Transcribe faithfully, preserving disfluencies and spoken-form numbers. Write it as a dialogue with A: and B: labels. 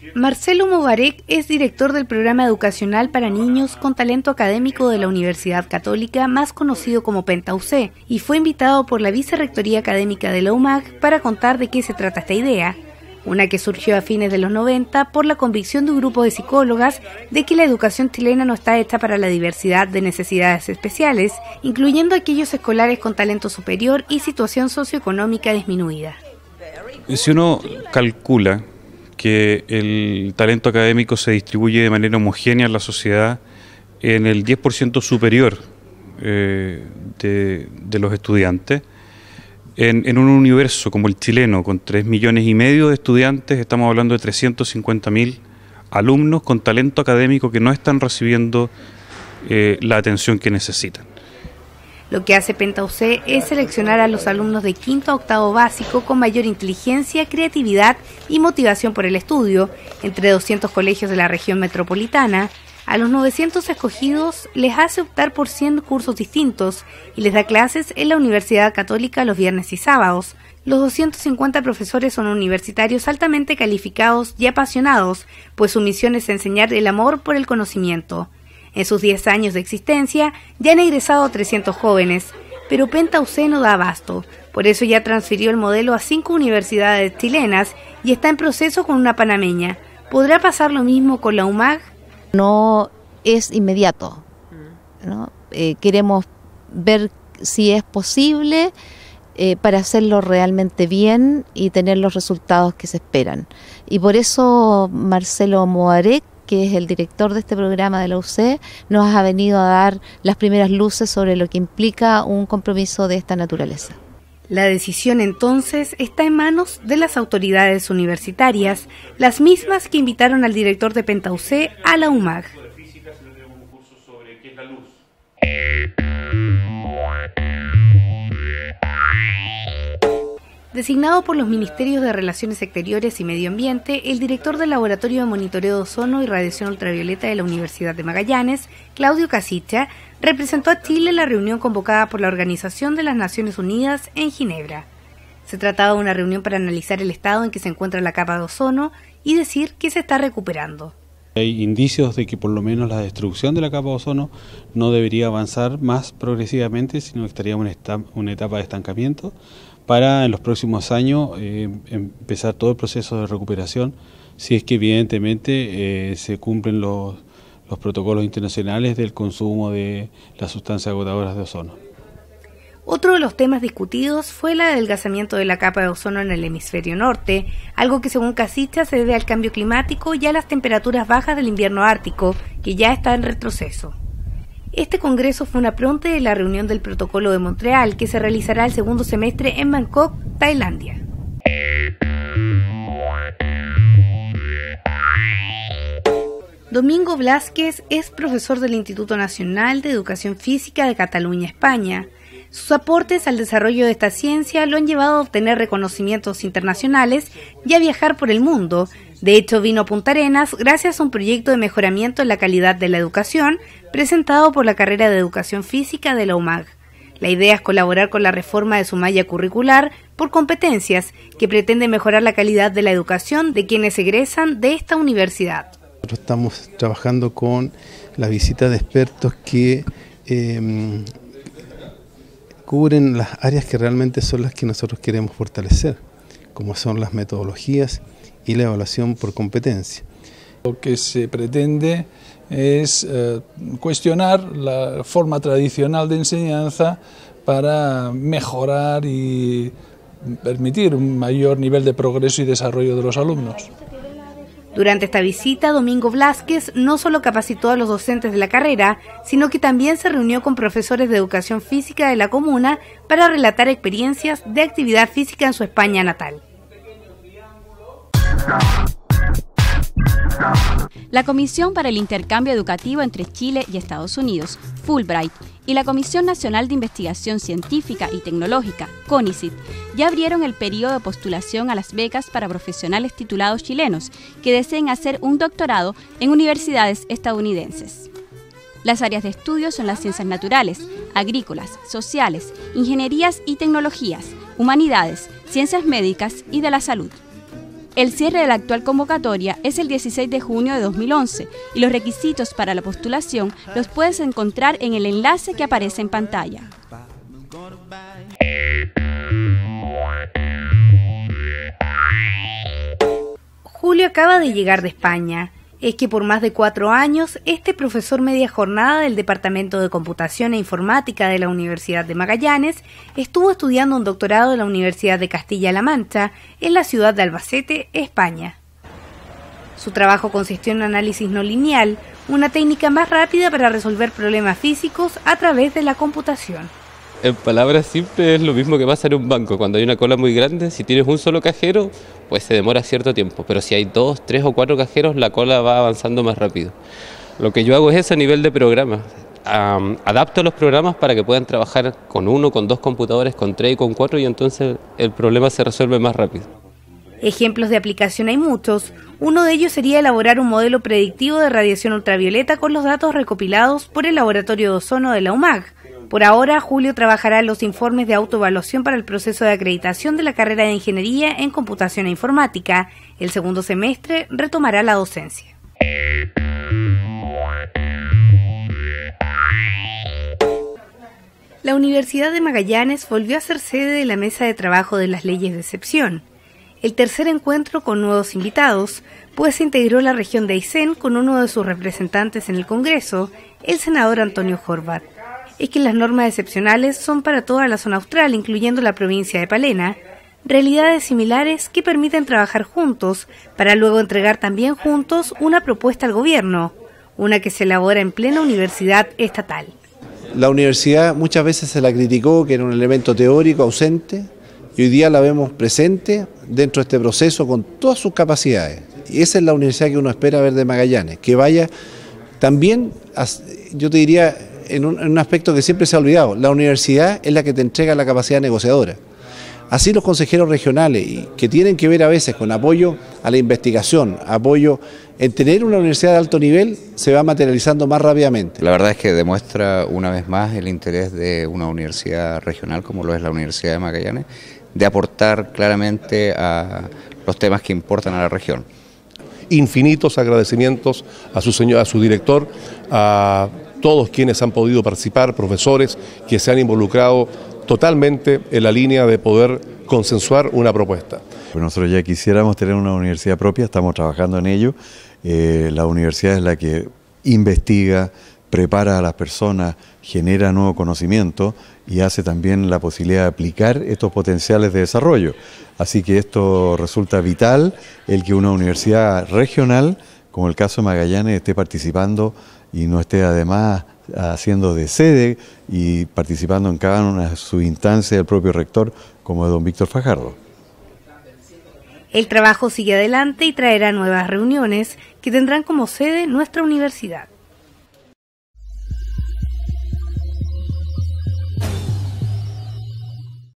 A: Marcelo Mobarek es director del programa educacional para niños con talento académico de la Universidad Católica, más conocido como PentaUC, y fue invitado por la Vicerrectoría Académica de la U M A G para contar de qué se trata esta idea, una que surgió a fines de los noventa por la convicción de un grupo de psicólogas de que la educación chilena no está hecha para la diversidad de necesidades especiales, incluyendo aquellos escolares con talento superior y situación socioeconómica disminuida.
B: Si uno calcula que el talento académico se distribuye de manera homogénea en la sociedad en el diez por ciento superior eh, de, de los estudiantes, en, en un universo como el chileno, con tres millones y medio de estudiantes, estamos hablando de trescientos cincuenta mil alumnos con talento académico que no están recibiendo eh, la atención que necesitan.
A: Lo que hace PentaUC es seleccionar a los alumnos de quinto a octavo básico con mayor inteligencia, creatividad y motivación por el estudio, entre doscientos colegios de la región metropolitana. A los novecientos escogidos les hace optar por cien cursos distintos y les da clases en la Universidad Católica los viernes y sábados. Los doscientos cincuenta profesores son universitarios altamente calificados y apasionados, pues su misión es enseñar el amor por el conocimiento. En sus diez años de existencia ya han egresado trescientos jóvenes, pero PentaUC no da abasto, por eso ya transfirió el modelo a cinco universidades chilenas y está en proceso con una panameña. ¿Podrá pasar lo mismo con la U M A G?
C: No es inmediato, ¿no? Eh, queremos ver si es posible eh, para hacerlo realmente bien y tener los resultados que se esperan. Y por eso Marcelo Mobarek, que es el director de este programa de la U C, nos ha venido a dar las primeras luces sobre lo que implica un compromiso de esta naturaleza.
A: La decisión entonces está en manos de las autoridades universitarias, las mismas que invitaron al director de PentaUC a la U M A G. Designado por los Ministerios de Relaciones Exteriores y Medio Ambiente, el director del Laboratorio de Monitoreo de Ozono y Radiación Ultravioleta de la Universidad de Magallanes, Claudio Casicha, representó a Chile en la reunión convocada por la Organización de las Naciones Unidas en Ginebra. Se trataba de una reunión para analizar el estado en que se encuentra la capa de ozono y decir que se está recuperando.
D: Hay indicios de que por lo menos la destrucción de la capa de ozono no debería avanzar más progresivamente, sino que estaría en una etapa de estancamiento, para en los próximos años eh, empezar todo el proceso de recuperación, si es que evidentemente eh, se cumplen los, los protocolos internacionales del consumo de las sustancias agotadoras de ozono.
A: Otro de los temas discutidos fue el adelgazamiento de la capa de ozono en el hemisferio norte, algo que según Casicha se debe al cambio climático y a las temperaturas bajas del invierno ártico, que ya está en retroceso. Este congreso fue una pronte de la reunión del Protocolo de Montreal, que se realizará el segundo semestre en Bangkok, Tailandia. Domingo Blázquez es profesor del Instituto Nacional de Educación Física de Cataluña, España. Sus aportes al desarrollo de esta ciencia lo han llevado a obtener reconocimientos internacionales y a viajar por el mundo. De hecho, vino a Punta Arenas gracias a un proyecto de mejoramiento en la calidad de la educación presentado por la carrera de Educación Física de la U M A G. La idea es colaborar con la reforma de su malla curricular por competencias que pretende mejorar la calidad de la educación de quienes egresan de esta universidad.
E: Nosotros estamos trabajando con la visita de expertos que eh, cubren las áreas que realmente son las que nosotros queremos fortalecer, como son las metodologías y la evaluación por competencia.
F: Lo que se pretende es eh, cuestionar la forma tradicional de enseñanza para mejorar y permitir un mayor nivel de progreso y desarrollo de los alumnos.
A: Durante esta visita, Domingo Blázquez no solo capacitó a los docentes de la carrera, sino que también se reunió con profesores de educación física de la comuna para relatar experiencias de actividad física en su España natal.
G: La Comisión para el Intercambio Educativo entre Chile y Estados Unidos, Fulbright, y la Comisión Nacional de Investigación Científica y Tecnológica, CONICIT, ya abrieron el periodo de postulación a las becas para profesionales titulados chilenos que deseen hacer un doctorado en universidades estadounidenses. Las áreas de estudio son las ciencias naturales, agrícolas, sociales, ingenierías y tecnologías, humanidades, ciencias médicas y de la salud. El cierre de la actual convocatoria es el dieciséis de junio de dos mil once y los requisitos para la postulación los puedes encontrar en el enlace que aparece en pantalla.
A: Julio acaba de llegar de España. Es que por más de cuatro años, este profesor media jornada del Departamento de Computación e Informática de la Universidad de Magallanes estuvo estudiando un doctorado en la Universidad de Castilla-La Mancha en la ciudad de Albacete, España. Su trabajo consistió en análisis no lineal, una técnica más rápida para resolver problemas físicos a través de la computación.
H: En palabras simples es lo mismo que pasa en un banco. Cuando hay una cola muy grande, si tienes un solo cajero, pues se demora cierto tiempo. Pero si hay dos, tres o cuatro cajeros, la cola va avanzando más rápido. Lo que yo hago es eso a nivel de programa. Um, adapto los programas para que puedan trabajar con uno, con dos computadores, con tres y con cuatro, y entonces el problema se resuelve más rápido.
A: Ejemplos de aplicación hay muchos. Uno de ellos sería elaborar un modelo predictivo de radiación ultravioleta con los datos recopilados por el Laboratorio de Ozono de la U M A G. Por ahora, Julio trabajará en los informes de autoevaluación para el proceso de acreditación de la carrera de Ingeniería en Computación e Informática. El segundo semestre retomará la docencia. La Universidad de Magallanes volvió a ser sede de la Mesa de Trabajo de las Leyes de Excepción. El tercer encuentro con nuevos invitados, pues se integró la región de Aysén con uno de sus representantes en el Congreso, el senador Antonio Horvat. Es que las normas excepcionales son para toda la zona austral, incluyendo la provincia de Palena, realidades similares que permiten trabajar juntos para luego entregar también juntos una propuesta al gobierno, una que se elabora en plena universidad estatal.
I: La universidad muchas veces se la criticó que era un elemento teórico ausente y hoy día la vemos presente dentro de este proceso con todas sus capacidades. Y esa es la universidad que uno espera ver de Magallanes, que vaya también, yo te diría, en un, en un aspecto que siempre se ha olvidado, la universidad es la que te entrega la capacidad negociadora. Así los consejeros regionales, y que tienen que ver a veces con apoyo a la investigación, apoyo en tener una universidad de alto nivel, se va materializando más rápidamente.
J: La verdad es que demuestra una vez más el interés de una universidad regional como lo es la Universidad de Magallanes, de aportar claramente a los temas que importan a la región.
K: Infinitos agradecimientos a su señor, a su director, a todos quienes han podido participar, profesores que se han involucrado totalmente en la línea de poder consensuar una propuesta.
L: Pues nosotros ya quisiéramos tener una universidad propia, estamos trabajando en ello. Eh, la universidad es la que investiga, prepara a las personas, genera nuevo conocimiento y hace también la posibilidad de aplicar estos potenciales de desarrollo. Así que esto resulta vital, el que una universidad regional, como el caso de Magallanes, esté participando y no esté además haciendo de sede y participando en cada una de sus instancias del propio rector, como es don Víctor Fajardo.
A: El trabajo sigue adelante y traerá nuevas reuniones que tendrán como sede nuestra universidad.